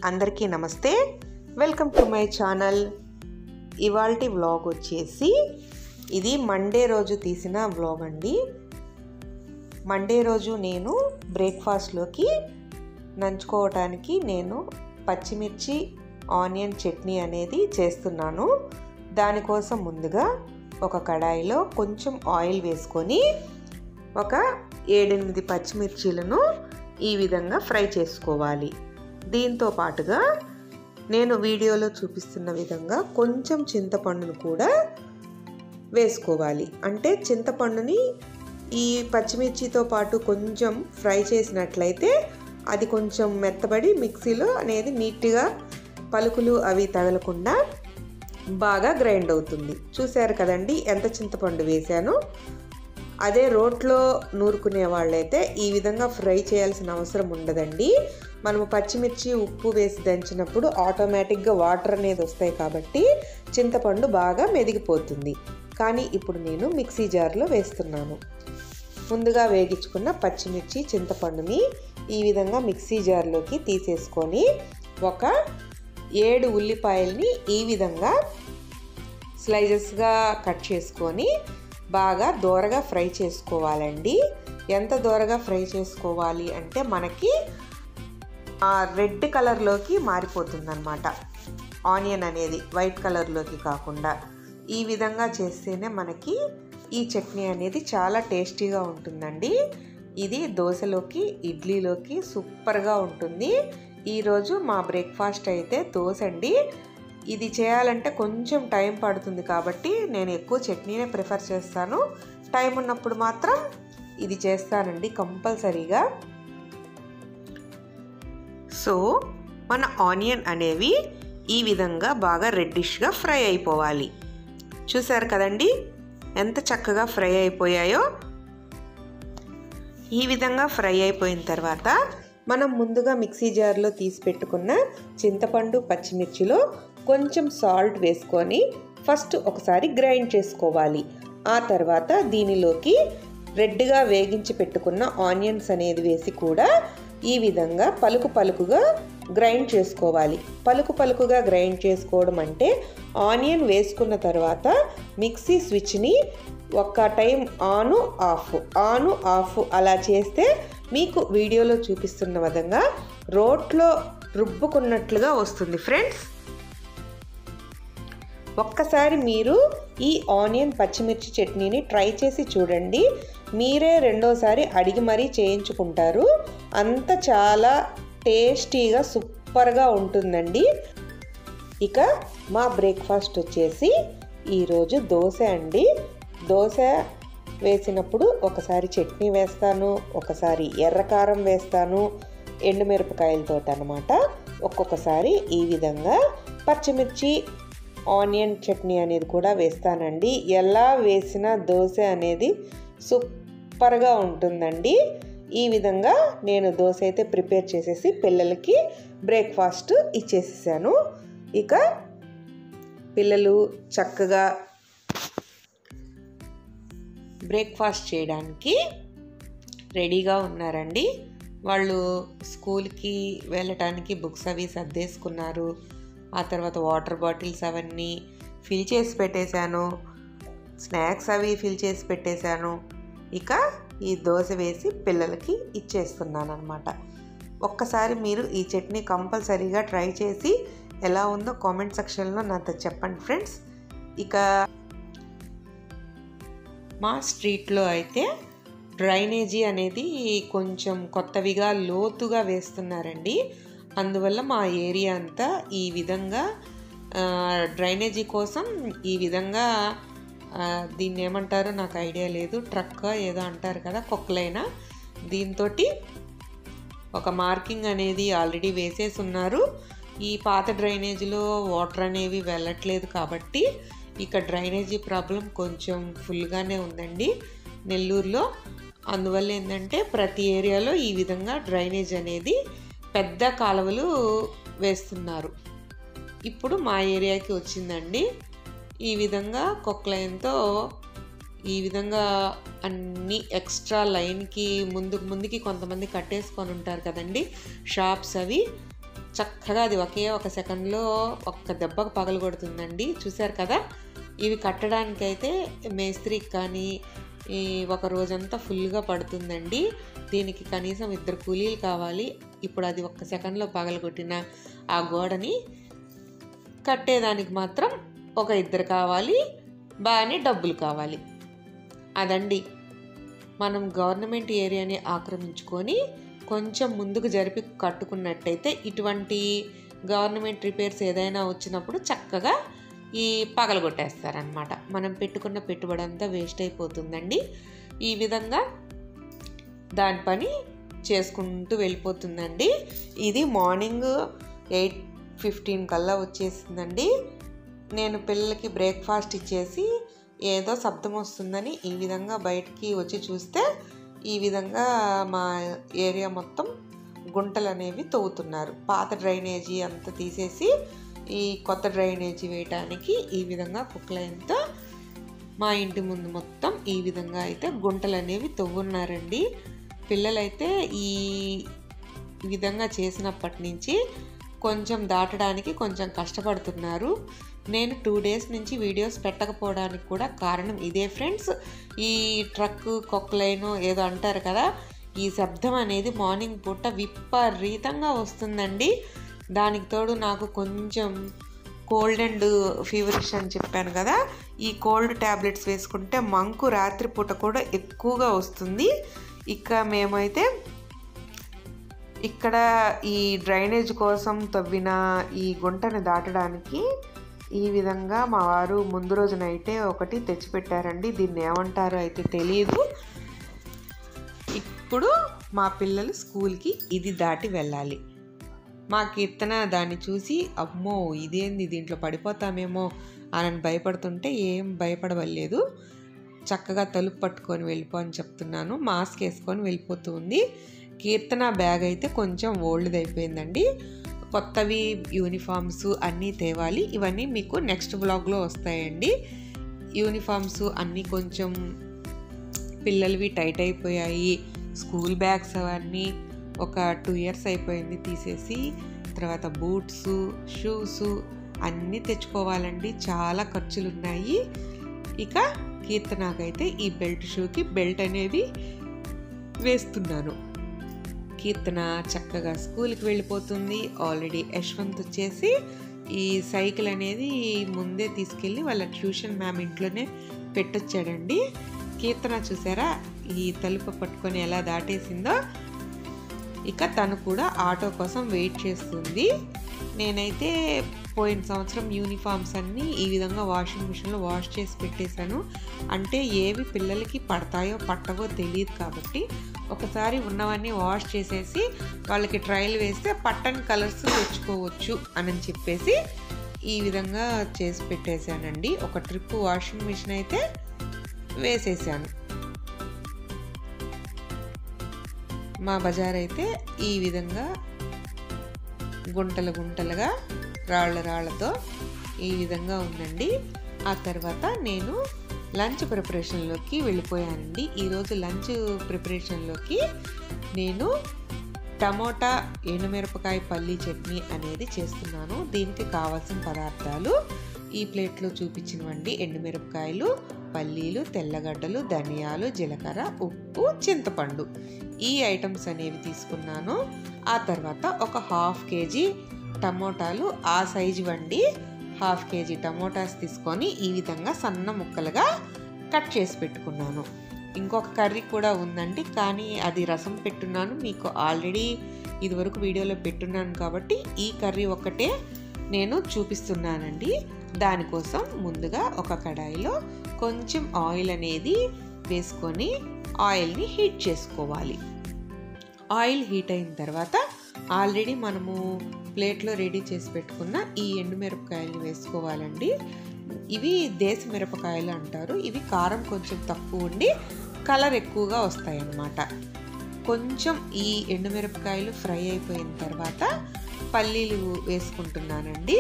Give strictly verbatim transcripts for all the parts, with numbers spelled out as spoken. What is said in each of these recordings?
అందరికీ నమస్తే, welcome to my channel. ఇవాల్టి వ్లాగ్ వచ్చేసి ఇది మండే రోజు తీసిన వ్లాగ్ అండి. మండే రోజు నేను బ్రేక్ఫాస్ట్లోకి నంచుకోవటానికి నేను పచ్చిమిర్చి ఆనియన్ చట్నీ అనేది చేస్తున్నాను. దానికోసం ముందుగా ఒక కడాయిలో కొంచెం ఆయిల్ వేసుకొని ఒక ఏడెనిమిది పచ్చిమిర్చీలను ఈ విధంగా ఫ్రై చేసుకోవాలి. దీంతో పాటుగా నేను వీడియోలో చూపిస్తున్న విధంగా కొంచెం చింతపండును కూడా వేసుకోవాలి. అంటే చింతపండుని ఈ పచ్చిమిర్చితో పాటు కొంచెం ఫ్రై చేసినట్లయితే అది కొంచెం మెత్తబడి మిక్సీలో అనేది నీట్గా పలుకులు అవి తగలకుండా బాగా గ్రైండ్ అవుతుంది. చూశారు కదండి ఎంత చింతపండు వేసాను. అదే రోట్లో నూరుకునే వాళ్ళైతే ఈ విధంగా ఫ్రై చేయాల్సిన అవసరం ఉండదండి. మనము పచ్చిమిర్చి ఉప్పు వేసి దంచినప్పుడు ఆటోమేటిక్గా వాటర్ అనేది వస్తాయి కాబట్టి చింతపండు బాగా మెదిగిపోతుంది. కానీ ఇప్పుడు నేను మిక్సీ జార్లో వేస్తున్నాను. ముందుగా వేగించుకున్న పచ్చిమిర్చి చింతపండుని ఈ విధంగా మిక్సీ జార్లోకి తీసేసుకొని ఒక ఏడు ఉల్లిపాయల్ని ఈ విధంగా స్లైసెస్గా కట్ చేసుకొని బాగా దోరగా ఫ్రై చేసుకోవాలండి. ఎంత దోరగా ఫ్రై చేసుకోవాలి అంటే మనకి రెడ్ కలర్లోకి మారిపోతుంది అన్నమాట. ఆనియన్ అనేది వైట్ కలర్లోకి కాకుండా ఈ విధంగా చేస్తేనే మనకి ఈ చట్నీ అనేది చాలా టేస్టీగా ఉంటుందండి. ఇది దోశలోకి ఇడ్లీలోకి సూపర్గా ఉంటుంది. ఈరోజు మా బ్రేక్ఫాస్ట్ అయితే దోశ అండి. ఇది చేయాలంటే కొంచెం టైం పడుతుంది కాబట్టి నేను ఎక్కువ చట్నీనే ప్రిఫర్ చేస్తాను. టైం ఉన్నప్పుడు మాత్రం ఇది చేస్తానండి కంపల్సరీగా. సో మన ఆనియన్ అనేవి ఈ విధంగా బాగా రెడ్డిష్గా ఫ్రై అయిపోవాలి. చూసారు కదండి ఎంత చక్కగా ఫ్రై అయిపోయాయో. ఈ విధంగా ఫ్రై అయిపోయిన తర్వాత మనం ముందుగా మిక్సీ జార్లో తీసి పెట్టుకున్న చింతపండు పచ్చిమిర్చిలో కొంచెం సాల్ట్ వేసుకొని ఫస్ట్ ఒకసారి గ్రైండ్ చేసుకోవాలి. ఆ తర్వాత దీనిలోకి రెడ్గా వేగించి పెట్టుకున్న ఆనియన్స్ అనేది వేసి కూడా ఈ విధంగా పలుకు పలుకుగా గ్రైండ్ చేసుకోవాలి. పలుకు పలుకుగా గ్రైండ్ చేసుకోవడం అంటే ఆనియన్ వేసుకున్న తర్వాత మిక్సీ స్విచ్ని ఒక్క టైం ఆను ఆఫ్ ఆను ఆఫ్ అలా చేస్తే మీకు వీడియోలో చూపిస్తున్న విధంగా రోట్లో రుబ్బుకున్నట్లుగా వస్తుంది ఫ్రెండ్స్. ఒక్కసారి మీరు ఈ ఆనియన్ పచ్చిమిర్చి చట్నీని ట్రై చేసి చూడండి. మీరే రెండోసారి అడిగి మరీ చేయించుకుంటారు. అంత చాలా టేస్టీగా సూపర్గా ఉంటుందండి. ఇక మా బ్రేక్ఫాస్ట్ వచ్చేసి ఈరోజు దోశ అండి. దోశ వేసినప్పుడు ఒకసారి చట్నీ వేస్తాను, ఒకసారి ఎర్రకారం వేస్తాను ఎండుమిరపకాయలతో అన్నమాట. ఒక్కొక్కసారి ఈ విధంగా పచ్చిమిర్చి ఆనియన్ చట్నీ అనేది కూడా వేస్తానండి. ఎలా వేసిన దోశ అనేది సూపర్గా ఉంటుందండి. ఈ విధంగా నేను దోశ అయితే ప్రిపేర్ చేసేసి పిల్లలకి బ్రేక్ఫాస్ట్ ఇచ్చేసేసాను. ఇక పిల్లలు చక్కగా బ్రేక్ఫాస్ట్ చేయడానికి రెడీగా ఉన్నారండి. వాళ్ళు స్కూల్కి వెళ్ళటానికి బుక్స్ అవి సర్దేసుకున్నారు. ఆ తర్వాత వాటర్ బాటిల్స్ అవన్నీ ఫిల్ చేసి పెట్టేశాను. స్నాక్స్ అవి ఫిల్ చేసి పెట్టేశాను. ఇక ఈ దోశ వేసి పిల్లలకి ఇచ్చేస్తున్నాను అనమాట. ఒక్కసారి మీరు ఈ చట్నీ కంపల్సరీగా ట్రై చేసి ఎలా ఉందో కామెంట్ సెక్షన్లో నాతో చెప్పండి ఫ్రెండ్స్. ఇక మా స్ట్రీట్లో అయితే డ్రైనేజీ అనేది కొంచెం కొత్తవిగా లోతుగా వేస్తున్నారండి. అందువల్ల మా ఏరియా అంతా ఈ విధంగా డ్రైనేజీ కోసం ఈ విధంగా దీన్ని ఏమంటారో నాకు ఐడియా లేదు, ట్రక్ ఏదో అంటారు కదా, కొక్లైనా దీంతో ఒక మార్కింగ్ అనేది ఆల్రెడీ వేసేసి ఉన్నారు. ఈ పాత డ్రైనేజీలో వాటర్ అనేవి వెళ్ళట్లేదు కాబట్టి ఇక డ్రైనేజీ ప్రాబ్లం కొంచెం ఫుల్గానే ఉందండి నెల్లూరులో. అందువల్ల ఏంటంటే ప్రతి ఏరియాలో ఈ విధంగా డ్రైనేజ్ అనేది పెద్ద కాలువలు వేస్తున్నారు. ఇప్పుడు మా ఏరియాకి వచ్చిందండి. ఈ విధంగా కొక్లైన్తో ఈ విధంగా అన్ని ఎక్స్ట్రా లైన్కి ముందు ముందుకి కొంతమంది కట్టేసుకొని ఉంటారు కదండి షాప్స్ అవి. చక్కగా అది ఒకే ఒక సెకండ్లో ఒక్క దెబ్బకు పగలగొడుతుందండి. చూసారు కదా, ఇవి కట్టడానికైతే మేస్త్రికి కానీ ఈ ఒక రోజంతా ఫుల్గా పడుతుందండి. దీనికి కనీసం ఇద్దరు కూలీలు కావాలి. ఇప్పుడు అది ఒక్క సెకండ్లో పగలగొట్టిన ఆ గోడని కట్టేదానికి మాత్రం ఒక ఇద్దరు కావాలి, బాగానే డబ్బులు కావాలి. అదండి, మనం గవర్నమెంట్ ఏరియాని ఆక్రమించుకొని కొంచెం ముందుకు జరిపి కట్టుకున్నట్టయితే ఇటువంటి గవర్నమెంట్ రిపేర్స్ ఏదైనా వచ్చినప్పుడు చక్కగా ఈ పగలగొట్టేస్తారనమాట. మనం పెట్టుకున్న పెట్టుబడి అంతా వేస్ట్ అయిపోతుందండి. ఈ విధంగా దాని పని చేసుకుంటూ వెళ్ళిపోతుందండి. ఇది మార్నింగ్ ఎయిట్ ఫిఫ్టీన్ కల్లా వచ్చేసిందండి. నేను పిల్లలకి బ్రేక్ఫాస్ట్ ఇచ్చేసి ఏదో శబ్దం వస్తుందని ఈ విధంగా బయటికి వచ్చి చూస్తే ఈ విధంగా మా ఏరియా మొత్తం గుంటలు అనేవి తవ్వుతున్నారు. పాత డ్రైనేజీ అంతా తీసేసి ఈ కొత్త డ్రైనేజీ వేయటానికి ఈ విధంగా కుక్లైన్తో మా ఇంటి ముందు మొత్తం ఈ విధంగా అయితే గుంటలు అనేవి తవ్వున్నారండి. పిల్లలైతే ఈ విధంగా చేసినప్పటి నుంచి కొంచెం దాటడానికి కొంచెం కష్టపడుతున్నారు. నేను టూ డేస్ నుంచి వీడియోస్ పెట్టకపోవడానికి కూడా కారణం ఇదే ఫ్రెండ్స్. ఈ ట్రక్ కొక్లైన్ ఏదో అంటారు కదా, ఈ శబ్దం అనేది మార్నింగ్ పూట విపరీతంగా వస్తుందండి. దానికి తోడు నాకు కొంచెం కోల్డ్ అండ్ ఫీవరిష్ అని చెప్పాను కదా, ఈ కోల్డ్ ట్యాబ్లెట్స్ వేసుకుంటే మంకు రాత్రిపూట కూడా ఎక్కువగా వస్తుంది. ఇక మేమైతే ఇక్కడ ఈ డ్రైనేజ్ కోసం తవ్విన ఈ గుంటను దాటడానికి ఈ విధంగా మా వారు ముందు రోజునైతే ఒకటి తెచ్చిపెట్టారండి. దీన్ని ఏమంటారో అయితే తెలియదు. ఇప్పుడు మా పిల్లలు స్కూల్కి ఇది దాటి వెళ్ళాలి. మా కీర్తన దాన్ని చూసి అమ్మో ఇదేంది దీంట్లో పడిపోతామేమో అని భయపడుతుంటే ఏం భయపడవలేదు. చక్కగా తలుపు పట్టుకొని వెళ్ళిపో అని చెప్తున్నాను. మాస్క్ వేసుకొని వెళ్ళిపోతూ ఉంది. కీర్తన బ్యాగ్ అయితే కొంచెం ఓల్డ్ది అయిపోయిందండి. కొత్తవి యూనిఫామ్స్ అన్నీ తేవాలి. ఇవన్నీ మీకు నెక్స్ట్ బ్లాగ్లో వస్తాయండి. యూనిఫామ్స్ అన్నీ కొంచెం పిల్లలవి టైట్ అయిపోయాయి. స్కూల్ బ్యాగ్స్ అవన్నీ ఒక టూ ఇయర్స్ అయిపోయింది తీసేసి. తర్వాత బూట్స్, షూస్ అన్నీ తెచ్చుకోవాలండి. చాలా ఖర్చులు ఉన్నాయి. ఇక కీర్తనకైతే ఈ బెల్ట్ షూకి బెల్ట్ అనేవి వేస్తున్నాను. కీర్తన చక్కగా స్కూల్కి వెళ్ళిపోతుంది. ఆల్రెడీ యశ్వంత్ వచ్చేసి ఈ సైకిల్ అనేది ముందే తీసుకెళ్ళి వాళ్ళ ట్యూషన్ మ్యామ్ ఇంట్లోనే పెట్టొచ్చాడండి. కీర్తన చూసారా ఈ తలుపు పట్టుకొని ఎలా దాటేసిందో. ఇక తను కూడా ఆటో కోసం వెయిట్ చేస్తుంది. నేనైతే పోయిన సంవత్సరం యూనిఫామ్స్ అన్నీ ఈ విధంగా వాషింగ్ మిషన్లో వాష్ చేసి పెట్టేశాను. అంటే ఏవి పిల్లలకి పడతాయో పట్టవో తెలియదు కాబట్టి ఒకసారి ఉన్నవన్నీ వాష్ చేసేసి వాళ్ళకి ట్రయల్ వేస్తే పట్టని కలర్స్ తెచ్చుకోవచ్చు అని చెప్పేసి ఈ విధంగా చేసి పెట్టేశానండి. ఒక ట్రిప్ వాషింగ్ మిషన్ అయితే వేసేసాను. మా బజార్ అయితే ఈ విధంగా గుంటలు గుంటలుగా రాళ్ళ రాళ్ళతో ఈ విధంగా ఉందండి. ఆ తర్వాత నేను లంచ్ ప్రిపరేషన్లోకి వెళ్ళిపోయానండి. ఈరోజు లంచ్ ప్రిపరేషన్లోకి నేను టమోటా ఎండుమిరపకాయ పల్లీ చట్నీ అనేది చేస్తున్నాను. దీనికి కావాల్సిన పదార్థాలు ఈ ప్లేట్లో చూపించినవండి. ఎండుమిరపకాయలు, పల్లీలు, తెల్లగడ్డలు, ధనియాలు, జీలకర్ర, ఉప్పు, చింతపండు ఈ ఐటమ్స్ అనేవి తీసుకున్నాను. ఆ తర్వాత ఒక హాఫ్ కేజీ టమోటాలు ఆ సైజు వండి హాఫ్ కేజీ టమోటాస్ తీసుకొని ఈ విధంగా సన్న ముక్కలుగా కట్ చేసి పెట్టుకున్నాను. ఇంకొక కర్రీ కూడా ఉందండి, కానీ అది రసం పెట్టున్నాను. మీకు ఆల్రెడీ ఇదివరకు వీడియోలో పెట్టున్నాను కాబట్టి ఈ కర్రీ ఒక్కటే నేను చూపిస్తున్నానండి. దానికోసం ముందుగా ఒక కడాయిలో కొంచెం ఆయిల్ అనేది వేసుకొని ఆయిల్ని హీట్ చేసుకోవాలి. ఆయిల్ హీట్ అయిన తర్వాత ఆల్రెడీ మనము ప్లేట్లో రెడీ చేసి పెట్టుకున్న ఈ ఎండుమిరపకాయలు వేసుకోవాలండి. ఇవి దేశ మిరపకాయలు అంటారు. ఇవి కారం కొంచెం తక్కువ ఉండి కలర్ ఎక్కువగా వస్తాయి అన్నమాట. కొంచెం ఈ ఎండుమిరపకాయలు ఫ్రై అయిపోయిన తర్వాత పల్లీలు వేసుకుంటున్నానండి.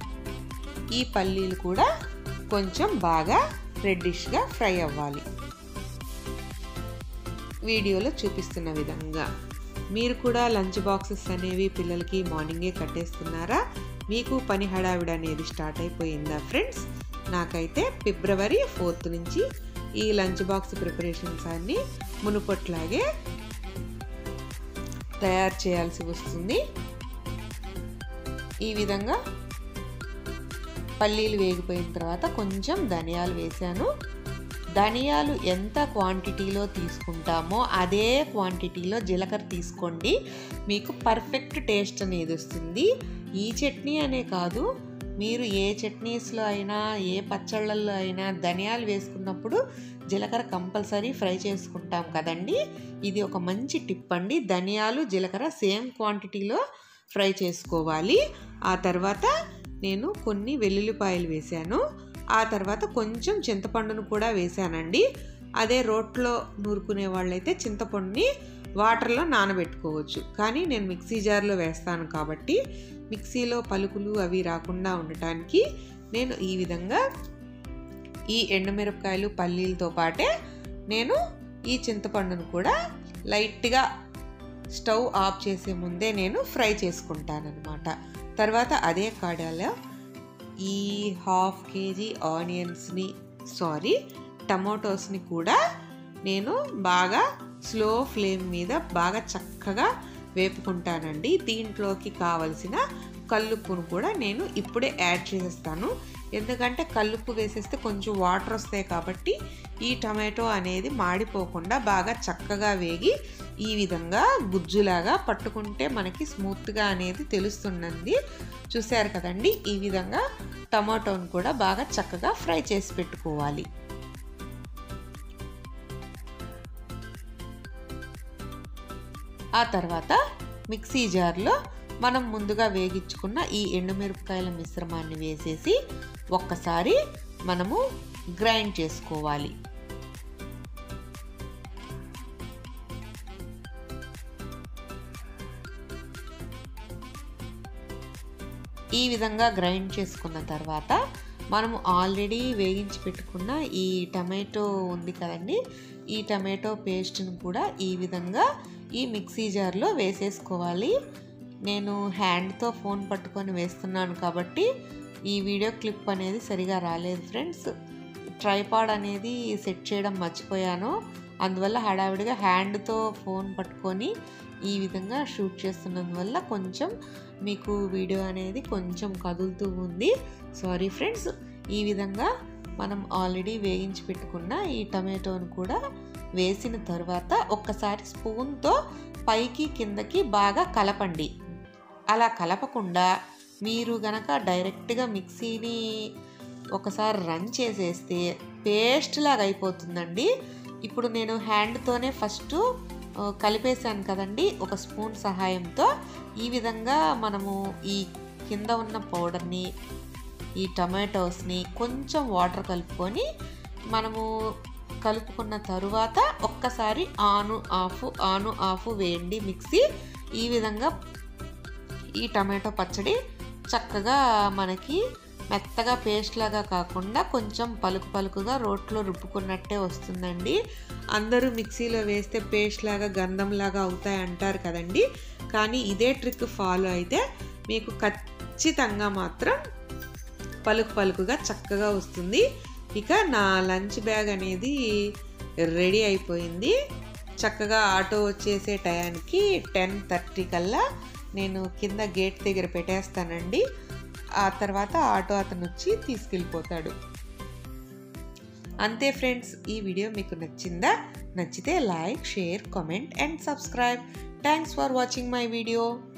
ఈ పల్లీలు కూడా కొంచెం బాగా రెడ్డిష్గా ఫ్రై అవ్వాలి. వీడియోలో చూపిస్తున్న విధంగా. మీరు కూడా లంచ్ బాక్సెస్ అనేవి పిల్లలకి మార్నింగే కట్టేస్తున్నారా? మీకు పని హడావిడి అనేది స్టార్ట్ అయిపోయిందా ఫ్రెండ్స్? నాకైతే ఫిబ్రవరి ఫోర్త్ నుంచి ఈ లంచ్ బాక్స్ ప్రిపరేషన్స్ అన్నీ మునుపట్లాగే తయారు చేయాల్సి వస్తుంది. ఈ విధంగా పల్లీలు వేగిపోయిన తర్వాత కొంచెం ధనియాలు వేసాను. ధనియాలు ఎంత క్వాంటిటీలో తీసుకుంటామో అదే క్వాంటిటీలో జీలకర్ర తీసుకోండి, మీకు పర్ఫెక్ట్ టేస్ట్ అనేది వస్తుంది. ఈ చట్నీ అనే కాదు, మీరు ఏ చట్నీస్లో అయినా ఏ పచ్చళ్ళల్లో అయినా ధనియాలు వేసుకున్నప్పుడు జీలకర్ర కంపల్సరీ ఫ్రై చేసుకుంటాం కదండి. ఇది ఒక మంచి టిప్ అండి. ధనియాలు జీలకర్ర సేమ్ క్వాంటిటీలో ఫ్రై చేసుకోవాలి. ఆ తర్వాత నేను కొన్ని వెల్లుల్లిపాయలు వేసాను. ఆ తర్వాత కొంచెం చింతపండును కూడా వేసానండి. అదే రోట్లో నూరుకునే వాళ్ళైతే చింతపండుని వాటర్లో నానబెట్టుకోవచ్చు, కానీ నేను మిక్సీ జార్లో వేస్తాను కాబట్టి మిక్సీలో పలుకులు అవి రాకుండా ఉండటానికి నేను ఈ విధంగా ఈ ఎండుమిరపకాయలు పల్లీలతో పాటే నేను ఈ చింతపండును కూడా లైట్గా స్టవ్ ఆఫ్ చేసే ముందే నేను ఫ్రై చేసుకుంటానన్నమాట. తర్వాత అదే కాడలో ఈ హాఫ్ కేజీ ఆనియన్స్ని సారీ టమాటోస్ని కూడా నేను బాగా స్లో ఫ్లేమ్ మీద బాగా చక్కగా వేపుకుంటానండి. దీంట్లోకి కావలసిన కల్లుప్పును కూడా నేను ఇప్పుడే యాడ్ చేసేస్తాను. ఎందుకంటే కల్లుప్పు వేసేస్తే కొంచెం వాటర్ వస్తాయి కాబట్టి ఈ టమాటో అనేది మాడిపోకుండా బాగా చక్కగా వేగి ఈ విధంగా గుజ్జులాగా పట్టుకుంటే మనకి స్మూత్గా అనేది తెలుస్తుందండి. చూశారు కదండి, ఈ విధంగా టమాటోను కూడా బాగా చక్కగా ఫ్రై చేసి పెట్టుకోవాలి. ఆ తర్వాత మిక్సీ జార్లో మనం ముందుగా వేగించుకున్న ఈ ఎండుమిరపకాయల మిశ్రమాన్ని వేసేసి ఒక్కసారి మనము గ్రైండ్ చేసుకోవాలి. ఈ విధంగా గ్రైండ్ చేసుకున్న తర్వాత మనము ఆల్రెడీ వేగించి పెట్టుకున్న ఈ టమాటో ఉంది కదండి, ఈ టమాటో పేస్ట్ను కూడా ఈ విధంగా ఈ మిక్సీ జార్లో వేసేసుకోవాలి. నేను హ్యాండ్తో ఫోన్ పట్టుకొని వేస్తున్నాను కాబట్టి ఈ వీడియో క్లిప్ అనేది సరిగా రాలేదు ఫ్రెండ్స్. ట్రైపాడ్ అనేది సెట్ చేయడం మర్చిపోయాను, అందువల్ల హడావిడిగా హ్యాండ్తో ఫోన్ పట్టుకొని ఈ విధంగా షూట్ చేస్తున్నందువల్ల కొంచెం మీకు వీడియో అనేది కొంచెం కదులుతూ ఉంది. Sorry friends. ఈ విధంగా మనం ఆల్రెడీ వేగించి పెట్టుకున్న ఈ టమాటోను కూడా వేసిన తర్వాత ఒక్కసారి స్పూన్తో పైకి కిందకి బాగా కలపండి. అలా కలపకుండా మీరు గనక డైరెక్ట్గా మిక్సీని ఒకసారి రన్ చేసేస్తే పేస్ట్ లాగా అయిపోతుందండి. ఇప్పుడు నేను హ్యాండ్తోనే ఫస్ట్ కలిపేసాను కదండి ఒక స్పూన్ సహాయంతో. ఈ విధంగా మనము ఈ కింద ఉన్న పౌడర్ని ఈ టమాటోస్ని కొంచెం వాటర్ కలుపుకొని మనము కలుపుకున్న తరువాత ఒక్కసారి ఆను ఆఫ్ ఆను ఆఫ్ వేయండి మిక్సీ. ఈ విధంగా ఈ టమాటో పచ్చడి చక్కగా మనకి మెత్తగా పేస్ట్ లాగా కాకుండా కొంచెం పలుకు పలుకుగా రోట్లో రుబ్బుకున్నట్టే వస్తుందండి. అందరూ మిక్సీలో వేస్తే పేస్ట్ లాగా గంధం లాగా అవుతాయి అంటారు కదండి, కానీ ఇదే ట్రిక్ ఫాలో అయితే మీకు ఖచ్చితంగా మాత్రం పలుకు పలుకుగా చక్కగా వస్తుంది. ఇక నా లంచ్ బ్యాగ్ అనేది రెడీ అయిపోయింది. చక్కగా ఆటో వచ్చేసే టయానికి టెన్ థర్టీ కల్లా నేను కింద గేట్ దగ్గర పెట్టేస్తానండి. ఆ తర్వాత ఆటో అతను వచ్చి తీసుకెళ్ళిపోతాడు. అంతే ఫ్రెండ్స్, ఈ వీడియో మీకు నచ్చిందా? నచ్చితే like, share, comment and subscribe. Thanks for watching my video.